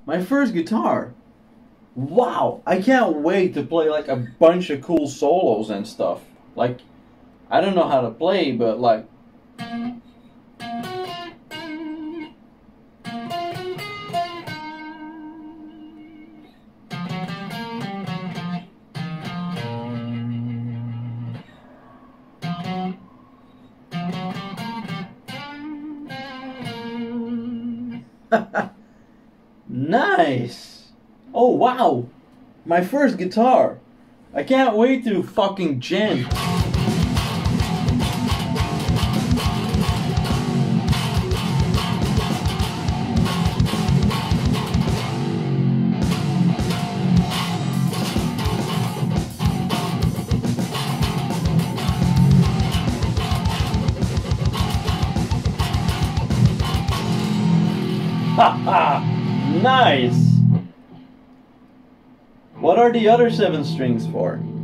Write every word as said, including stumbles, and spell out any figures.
My first guitar. Wow, I can't wait to play like a bunch of cool solos and stuff. Like, I don't know how to play, but like... Nice! Oh wow! My first guitar! I can't wait to fucking djent. Haha! Nice! What are the other seven strings for?